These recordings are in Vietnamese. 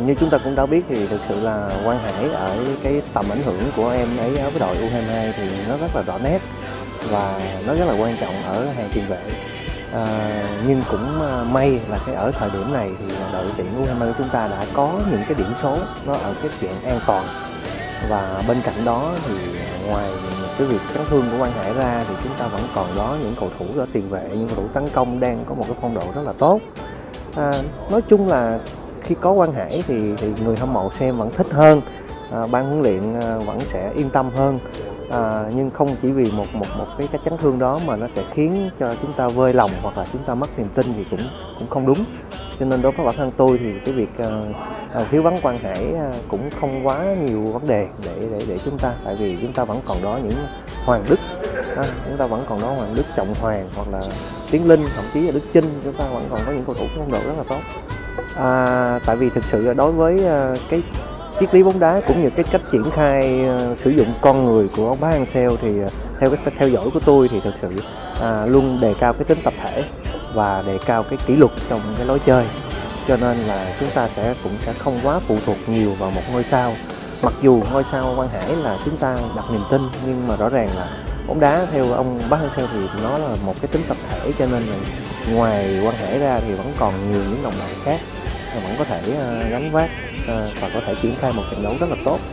Như chúng ta cũng đã biết thì thực sự là Quang Hải ở cái tầm ảnh hưởng của em ấy với đội U22 thì nó rất là rõ nét và nó rất là quan trọng ở hàng tiền vệ. Nhưng cũng may là ở thời điểm này thì đội tuyển U22 của chúng ta đã có những cái điểm số nó ở cái dạng an toàn, và bên cạnh đó thì ngoài cái việc chấn thương của Quang Hải ra thì chúng ta vẫn còn có những cầu thủ ở tiền vệ, những cầu thủ tấn công đang có một cái phong độ rất là tốt. Nói chung là khi có Quang Hải thì người hâm mộ xem vẫn thích hơn, ban huấn luyện vẫn sẽ yên tâm hơn. Nhưng không chỉ vì một cái chấn thương đó mà nó sẽ khiến cho chúng ta vơi lòng hoặc là chúng ta mất niềm tin thì cũng không đúng. Cho nên đối với bản thân tôi thì cái việc thiếu vắng Quang Hải cũng không quá nhiều vấn đề để chúng ta, tại vì chúng ta vẫn còn đó những Hoàng Đức, chúng ta vẫn còn đó Hoàng Đức, Trọng Hoàng hoặc là Tiến Linh, thậm chí là Đức Chinh, chúng ta vẫn còn có những cầu thủ phong độ rất là tốt. Tại vì thực sự đối với cái triết lý bóng đá cũng như cái cách triển khai sử dụng con người của ông Park Hang-seo thì theo cái theo dõi của tôi thì thực sự luôn đề cao cái tính tập thể và đề cao cái kỷ luật trong cái lối chơi, cho nên là chúng ta cũng sẽ không quá phụ thuộc nhiều vào một ngôi sao. Mặc dù ngôi sao Quang Hải là chúng ta đặt niềm tin, nhưng mà rõ ràng là bóng đá theo ông Park Hang-seo thì nó là một cái tính tập thể, cho nên là ngoài Quang Hải ra thì vẫn còn nhiều những đồng đội khác vẫn có thể gánh vác và có thể triển khai một trận đấu rất là tốt.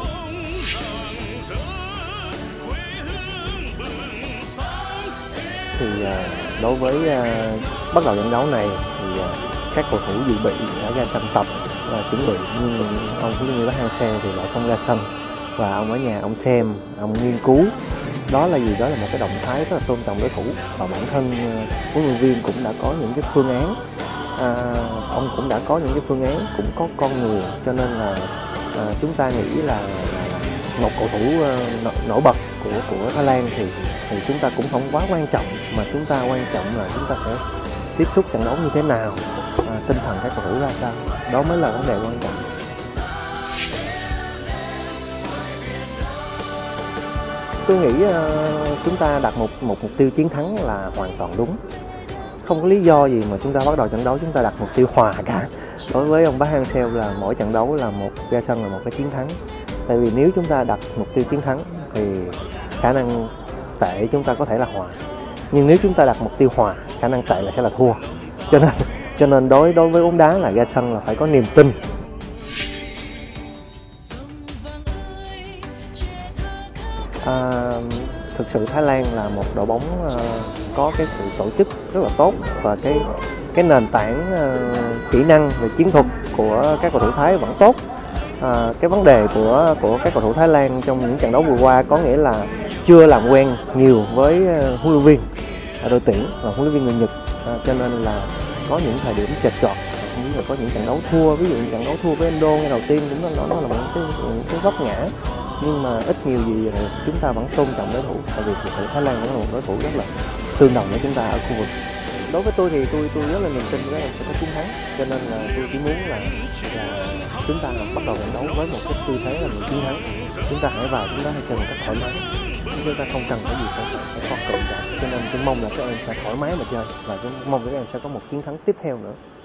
Thì đối với bắt đầu trận đấu này thì các cầu thủ dự bị đã ra sân tập và chuẩn bị, nhưng ông huấn luyện viên Park Hang-seo thì lại không ra sân và ông ở nhà ông xem, ông nghiên cứu. Đó là gì? Đó là một cái động thái rất là tôn trọng đối thủ, và bản thân huấn luyện viên cũng đã có những cái phương án. Ông cũng đã có những cái phương án, cũng có con người, cho nên là chúng ta nghĩ là một cầu thủ nổi bật của Thái Lan thì chúng ta cũng không quá quan trọng, mà chúng ta quan trọng là chúng ta sẽ tiếp xúc trận đấu như thế nào, tinh thần các cầu thủ ra sao, đó mới là vấn đề quan trọng. Tôi nghĩ chúng ta đặt một mục tiêu chiến thắng là hoàn toàn đúng. Không có lý do gì mà chúng ta bắt đầu trận đấu chúng ta đặt mục tiêu hòa cả. Đối với ông Park Hang-seo là mỗi trận đấu là ra sân là một cái chiến thắng. Tại vì nếu chúng ta đặt mục tiêu chiến thắng thì khả năng tệ chúng ta có thể là hòa. Nhưng nếu chúng ta đặt mục tiêu hòa, khả năng tệ là sẽ là thua. Cho nên đối với bóng đá là ra sân là phải có niềm tin. Thực sự Thái Lan là một đội bóng có cái sự tổ chức rất là tốt, và cái nền tảng kỹ năng về chiến thuật của các cầu thủ Thái vẫn tốt. Cái vấn đề của các cầu thủ Thái Lan trong những trận đấu vừa qua có nghĩa là chưa làm quen nhiều với huấn luyện viên đội tuyển và huấn luyện viên người Nhật, cho nên là có những thời điểm chệch chọt, ví dụ có những trận đấu thua, ví dụ trận đấu thua với Endo ngay đầu tiên cũng nó là một cái vấp ngã. Nhưng mà ít nhiều gì chúng ta vẫn tôn trọng đối thủ, tại vì thực sự Thái Lan vẫn là một đối thủ rất là tương đồng với chúng ta ở khu vực. Đối với tôi thì tôi rất là niềm tin với là sẽ có chiến thắng, cho nên là tôi chỉ muốn là chúng ta bắt đầu trận đấu với một cái tư thế là người chiến thắng. Chúng ta hãy vào, chúng ta hãy chơi một cách thoải mái, chúng ta không cần phải gì phải co cụm cả. Cho nên tôi mong là các em sẽ thoải mái mà chơi, và tôi mong là các em sẽ có một chiến thắng tiếp theo nữa.